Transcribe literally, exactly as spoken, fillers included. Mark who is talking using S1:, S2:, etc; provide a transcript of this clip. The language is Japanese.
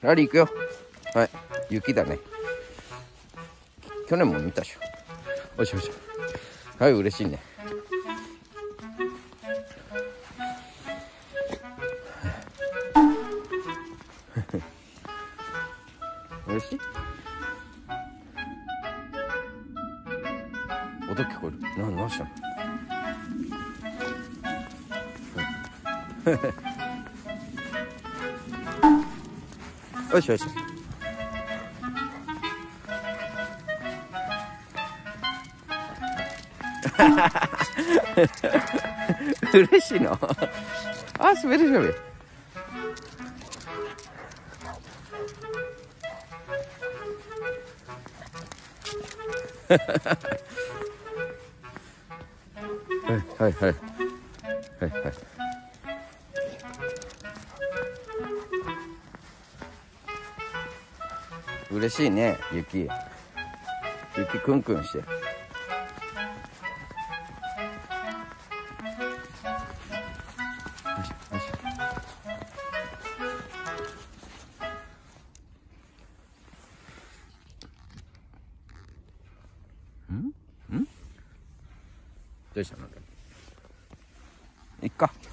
S1: ラリー行くよ。はい、雪だね。去年も見たでしょ。おしおし。はい、嬉しいね。嬉しい。音聞こえる。な、何したの？よしよし。嬉しいの。あ、滑る滑る。はいはいはいはいはい。嬉しいね、雪。雪くんくんしてる。よしよし。んんどうしたの？いっか。